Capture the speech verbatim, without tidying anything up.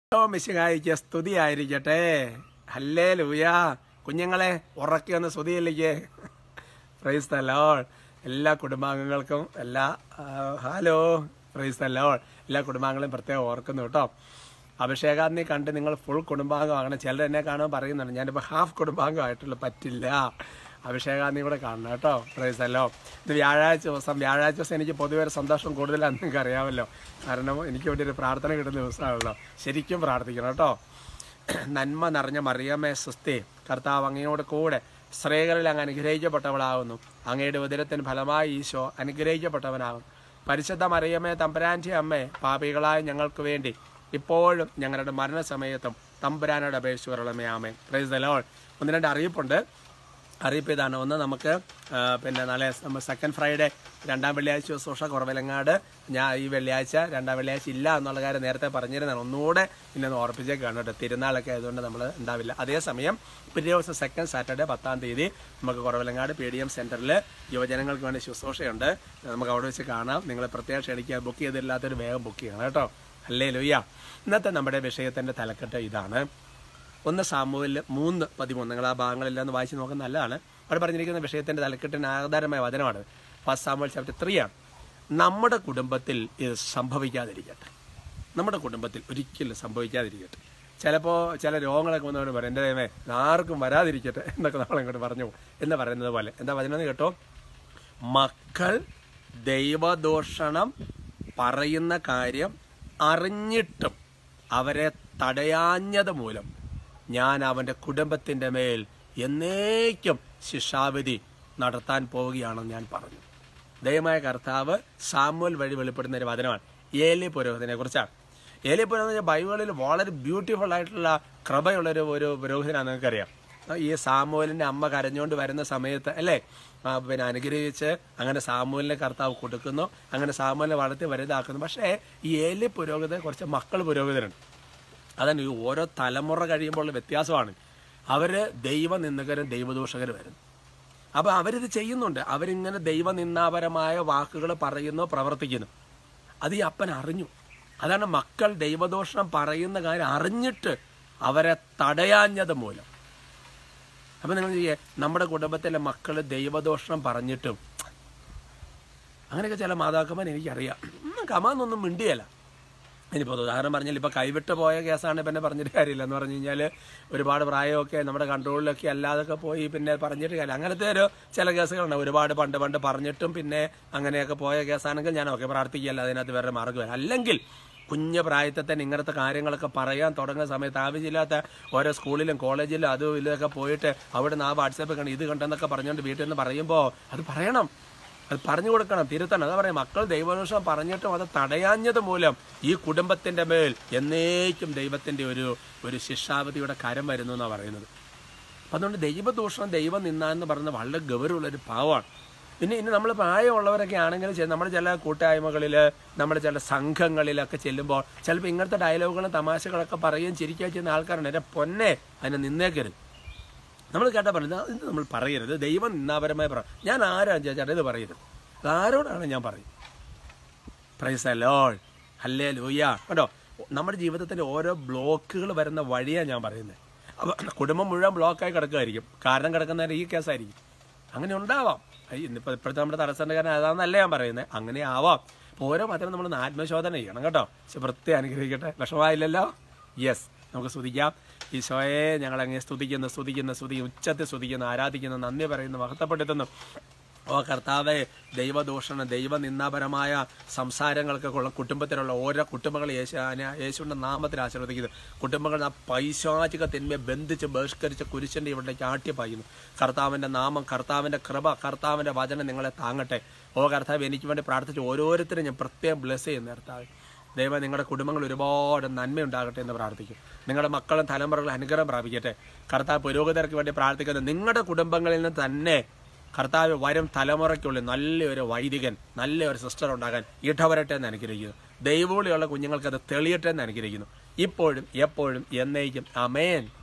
മിശിഹായിക്ക് സ്തുതിയായിരിക്കട്ടെ. ഹല്ലേലൂയ. കുഞ്ഞുങ്ങളെ ഉറക്കി ഒന്ന് സ്തുതിയില്ലേ. Price the Lord. എല്ലാ കുടുംബാംഗങ്ങൾക്കും എല്ലാ ഹലോ പ്രൈസ് ദ ലോർഡ് എല്ലാ കുടുംബാംഗങ്ങളും പ്രത്യേകം ഓർക്കുന്നു കേട്ടോ. അഭിഷേകാന്തി കണ്ട് നിങ്ങൾ ഫുൾ കുടുംബാംഗമാകണം. ചിലർ എന്നെ കാണുമ്പോൾ പറയുന്നുണ്ട് ഞാനിപ്പോൾ ഹാഫ് കുടുംബാംഗമായിട്ടുള്ള പറ്റില്ല, അഭിഷേകാന്തി കൂടെ കാണണം കേട്ടോ. Praise the Lord. ഇത് വ്യാഴാഴ്ച ദിവസം വ്യാഴാഴ്ച ദിവസം എനിക്ക് പൊതുവെ ഒരു സന്തോഷം കൂടുതലാണെന്ന് നിങ്ങൾക്ക് അറിയാമല്ലോ. കാരണം എനിക്ക് വേണ്ടി ഒരു പ്രാർത്ഥന കിട്ടുന്ന ദിവസമാണല്ലോ. ശരിക്കും പ്രാർത്ഥിക്കണം കേട്ടോ. നന്മ നിറഞ്ഞ മറിയമേ സ്വസ്തി, കർത്താവ് അങ്ങയോട് കൂടെ സ്ത്രീകളിൽ അങ്ങ് അനുഗ്രഹിക്കപ്പെട്ടവളാകുന്നു. അങ്ങയുടെ ഉദരത്തിന് ഫലമായി ഈശോ അനുഗ്രഹിക്കപ്പെട്ടവനാകും. പരിശുദ്ധ മറിയമേ തമ്പുരാൻ്റെ അമ്മേ, പാപികളായ ഞങ്ങൾക്ക് വേണ്ടി ഇപ്പോഴും ഞങ്ങളുടെ മരണസമയത്തും തമ്പുരാനോട് അപേക്ഷിച്ചുകൊള്ളണമേ. ആമേൻ. Praise the Lord. ഒന്ന് രണ്ട് അറിയിപ്പുണ്ട്. അറിയിപ്പ് ഇതാണ്. ഒന്ന്, നമുക്ക് പിന്നെ നാളെ നമ്മൾ സെക്കൻഡ് ഫ്രൈഡേ രണ്ടാം വെള്ളിയാഴ്ച ശുശ്രൂഷ കുറവിലങ്ങാട് ഞാൻ ഈ വെള്ളിയാഴ്ച രണ്ടാം വെള്ളിയാഴ്ച ഇല്ല എന്നുള്ള കാര്യം നേരത്തെ പറഞ്ഞിരുന്നതാണ്. ഒന്നുകൂടെ പിന്നെ ഓർപ്പിച്ചേക്കാണ് കേട്ടോ. തിരുനാളൊക്കെ ആയതുകൊണ്ട് നമ്മൾ ഉണ്ടാവില്ല. അതേസമയം പിറ്റേ ദിവസം സെക്കൻഡ് സാറ്റർഡേ പത്താം തീയതി നമുക്ക് കുറവിലങ്ങാട് പി ഡി എം സെൻറ്ററിൽ യുവജനങ്ങൾക്ക് വേണ്ടി ശുശ്രൂഷയുണ്ട്. നമുക്ക് അവിടെ വെച്ച് കാണാം. നിങ്ങൾ പ്രത്യേകം ക്ഷണിക്കുക. ബുക്ക് ചെയ്തില്ലാത്തൊരു വേഗം ബുക്ക് ചെയ്യണം കേട്ടോ. ഹല്ലേലൂയ. ഇന്നത്തെ നമ്മുടെ വിഷയത്തിൻ്റെ തലക്കെട്ട് ഇതാണ്. ഒന്ന് സാമുവേൽ മൂന്ന് പതിമൂന്ന്. നിങ്ങൾ ആ ഭാഗങ്ങളെല്ലാം ഒന്ന് വായിച്ച് നോക്കുന്നത് നല്ലതാണ്. അവിടെ പറഞ്ഞിരിക്കുന്ന വിഷയത്തിൻ്റെ തലക്കെട്ടിന് ആധാരമായ വചനമാണ്. ഫസ്റ്റ് സാമുവേൽ ചാപ്റ്റർ ത്രീ ആണ്. നമ്മുടെ കുടുംബത്തിൽ ഇത് സംഭവിക്കാതിരിക്കട്ടെ. നമ്മുടെ കുടുംബത്തിൽ ഒരിക്കലും സംഭവിക്കാതിരിക്കട്ടെ. ചിലപ്പോൾ ചില രോഗങ്ങളൊക്കെ വന്നവർ പറയും എൻ്റെ ദൈവമേ ആർക്കും വരാതിരിക്കട്ടെ എന്നൊക്കെ നമ്മളിങ്ങോട്ട് പറഞ്ഞു എന്ന് പറയുന്നത് പോലെ. എന്താ വചനം കേട്ടോ? മക്കൾ ദൈവദൂഷണം പറയുന്ന കാര്യം അറിഞ്ഞിട്ടും അവരെ തടയാഞ്ഞത് മൂലം ഞാൻ അവൻ്റെ കുടുംബത്തിൻ്റെ മേൽ എന്നേക്കും ശിക്ഷാവിധി നടത്താൻ പോവുകയാണെന്ന് ഞാൻ പറഞ്ഞു. ദൈവമായ കർത്താവ് സാമുവേൽ വഴി വെളിപ്പെടുന്ന ഒരു വചനമാണ്. ഏലി പുരോഹിതനെ കുറിച്ചാണ്. ഏലി പുരോഹിതൻ ബൈബിളിൽ വളരെ ബ്യൂട്ടിഫുൾ ആയിട്ടുള്ള കൃപയുള്ളൊരു ഒരു പുരോഹിതനാണെന്ന് നിങ്ങൾക്കറിയാം. ഈ സാമുവേലിൻ്റെ അമ്മ കരഞ്ഞുകൊണ്ട് വരുന്ന സമയത്ത് അല്ലേ പിന്നെ അനുഗ്രഹിച്ച് അങ്ങനെ സാമുവേലിനെ കർത്താവ് കൊടുക്കുന്നു. അങ്ങനെ സാമുവേലിനെ വളർത്തി വലുതാക്കുന്നു. പക്ഷേ ഈ ഏലി പുരോഹിതൻ കുറച്ച് മക്കൾ പുരോഹിതനുണ്ട്. അതാണ് ഈ ഓരോ തലമുറ കഴിയുമ്പോഴുള്ള വ്യത്യാസമാണ്. അവർ ദൈവനിന്ദകരും ദൈവദൂഷകരും വരുന്നു. അപ്പോൾ അവരിത് ചെയ്യുന്നുണ്ട്. അവരിങ്ങനെ ദൈവനിന്ദാപരമായ വാക്കുകൾ പറയുന്നു, പ്രവർത്തിക്കുന്നു. അത് ഈ അപ്പൻ അറിഞ്ഞു. അതാണ് മക്കൾ ദൈവദൂഷണം പറയുന്ന കാര്യം അറിഞ്ഞിട്ട് അവരെ തടയാഞ്ഞത് മൂലം. അപ്പം നിങ്ങൾ ചെയ്യേ, നമ്മുടെ കുടുംബത്തിലെ മക്കൾ ദൈവദൂഷണം പറഞ്ഞിട്ടും അങ്ങനെയൊക്കെ ചില മാതാക്കന്മാർ എനിക്കറിയാം. കമാന്നൊന്നും മിണ്ടിയല്ല. ഇനിയിപ്പോൾ ഉദാഹരണം പറഞ്ഞാൽ ഇപ്പോൾ കൈവിട്ട് പോയ കേസാണ് പിന്നെ പറഞ്ഞിട്ട് കാര്യമില്ല. എന്ന് പറഞ്ഞു കഴിഞ്ഞാൽ ഒരുപാട് പ്രായമൊക്കെ നമ്മുടെ കൺട്രോളിലൊക്കെ അല്ലാതൊക്കെ പോയി പിന്നെ പറഞ്ഞിട്ട് കാര്യമില്ല. അങ്ങനത്തെ ഒരു ചില കേസുകളുണ്ട്. ഒരുപാട് പണ്ട് പണ്ട് പറഞ്ഞിട്ടും പിന്നെ അങ്ങനെയൊക്കെ പോയ കേസാണെങ്കിൽ ഞാൻ ഓക്കെ പ്രാർത്ഥിക്കുകയല്ല, അതിനകത്ത് വേറെ മാർഗ്ഗമില്ല. അല്ലെങ്കിൽ കുഞ്ഞു പ്രായത്തിൽ തന്നെ ഇങ്ങനത്തെ കാര്യങ്ങളൊക്കെ പറയാൻ തുടങ്ങുന്ന സമയത്ത് ആവശ്യമില്ലാത്ത ഓരോ സ്കൂളിലും കോളേജിലും അതും ഇതൊക്കെ പോയിട്ട് അവിടെ നിന്ന് ആ വാട്സാപ്പ് കണ്ട് ഇത് കണ്ടെന്നൊക്കെ പറഞ്ഞുകൊണ്ട് വീട്ടിൽ നിന്ന് പറയുമ്പോൾ അത് പറയണം, അത് പറഞ്ഞു കൊടുക്കണം, തിരുത്തണം. അതാ പറയാം, മക്കൾ ദൈവദൂഷണം പറഞ്ഞിട്ടും അത് തടയാഞ്ഞത് മൂലം ഈ കുടുംബത്തിൻ്റെ മേൽ എന്നേക്കും ദൈവത്തിൻ്റെ ഒരു ഒരു ശിക്ഷാവധിയുടെ കരം വരുന്നു എന്നാണ് പറയുന്നത്. അപ്പം അതുകൊണ്ട് ദൈവദൂഷണം ദൈവം നിന്നാന്ന് പറയുന്നത് വളരെ ഗൗരവമുള്ളൊരു പാവമാണ്. പിന്നെ ഇനി നമ്മൾ പ്രായമുള്ളവരൊക്കെ ആണെങ്കിലും നമ്മുടെ ചില കൂട്ടായ്മകളിൽ നമ്മുടെ ചില സംഘങ്ങളിലൊക്കെ ചെല്ലുമ്പോൾ ചിലപ്പോൾ ഇങ്ങനത്തെ ഡയലോഗുകളും തമാശകളൊക്കെ പറയുകയും ചിരിക്കുകയും ചെയ്യുന്ന ആൾക്കാരുണ്ട്. എൻ്റെ പൊന്നെ അതിനെ നിന്നേക്കരുത്. നമ്മൾ കേട്ടാൽ പറയുന്നത് ഇത് നമ്മൾ പറയരുത്. ദൈവം നിന്നാപരമായി പറ. ഞാൻ ആരാണ് ചേച്ചാ ഇത് പറയരുത്. ആരോടാണ് ഞാൻ പറയും? Praise the Lord. ഹല്ലേലൂയ. കേട്ടോ, നമ്മുടെ ജീവിതത്തിൻ്റെ ഓരോ ബ്ലോക്കുകൾ വരുന്ന വഴിയാണ് ഞാൻ പറയുന്നത്. അപ്പോൾ കുടുംബം മുഴുവൻ ബ്ലോക്കായി കിടക്കുമായിരിക്കും. കാരണം കിടക്കുന്നവർ ഈ കേസായിരിക്കും. അങ്ങനെ ഉണ്ടാവാം. ഇന്നിപ്പോൾ ഇപ്പോഴത്തെ നമ്മുടെ തടസ്സൻ്റെ കാരണം അതാണെന്നല്ല ഞാൻ പറയുന്നത്. അങ്ങനെ ആവാം. അപ്പോൾ ഓരോ മാത്രം നമ്മൾ ആത്മശോധന ചെയ്യണം കേട്ടോ. പക്ഷെ പ്രത്യേകം അനുഗ്രഹിക്കട്ടെ. വിഷമമായില്ലല്ലോ? യെസ്, നമുക്ക് സ്തുതിക്കാം. ഈശോയെ ഞങ്ങൾ അങ്ങനെ സ്തുതിക്കുന്ന സ്തുതിക്കുന്ന സ്തുതി ഉച്ചത്തിൽ സ്തുതിക്കുന്ന ആരാധിക്കുന്ന നന്ദി പറയുന്നു മഹത്വപ്പെടുത്തുന്നു. ഓ കർത്താവെ, ദൈവദൂഷണം ദൈവനിന്ദാപരമായ സംസാരങ്ങൾക്ക് കൊള്ള കുടുംബത്തിലുള്ള ഓരോ കുടുംബങ്ങൾ യേശു യേശുവിൻ്റെ നാമത്തിൽ ആശീർവദിക്കുന്നു. കുടുംബങ്ങൾ ആ പൈശാചിക തിന്മയെ ബന്ധിച്ച് ബഹിഷ്കരിച്ച് കുരിശൻ്റെ ഇവിടേക്ക് ആട്ടിപ്പായുന്നു. കർത്താവിൻ്റെ നാമം, കർത്താവിൻ്റെ കൃപ, കർത്താവിൻ്റെ വചനം നിങ്ങളെ താങ്ങട്ടെ. ഓ കർത്താവ്, എനിക്ക് വേണ്ടി പ്രാർത്ഥിച്ച് ഓരോരുത്തരും ഞാൻ പ്രത്യേകം ബ്ലെസ് ചെയ്യുന്നു. കർത്താവ് ദൈവം നിങ്ങളുടെ കുടുംബങ്ങൾ ഒരുപാട് നന്മയുണ്ടാകട്ടെ എന്ന് പ്രാർത്ഥിക്കും. നിങ്ങളുടെ മക്കളും തലമുറകളും അനുഗ്രഹം പ്രാപിക്കട്ടെ. കർത്താവ് പുരോഗതിക്ക് വേണ്ടി പ്രാർത്ഥിക്കുന്നത് നിങ്ങളുടെ കുടുംബങ്ങളിൽ നിന്ന് തന്നെ കർത്താവ് വരും തലമുറയ്ക്കുള്ളിൽ നല്ലൊരു വൈദികൻ, നല്ലൊരു സിസ്റ്റർ ഉണ്ടാകാൻ ഇടവരട്ടെ എന്ന് അനുഗ്രഹിക്കുന്നു. ദൈവവിളിയുള്ള കുഞ്ഞുങ്ങൾക്ക് അത് തെളിയട്ടെ എന്ന് അനുഗ്രഹിക്കുന്നു. ഇപ്പോഴും എപ്പോഴും എന്നേക്കും ആമേൻ.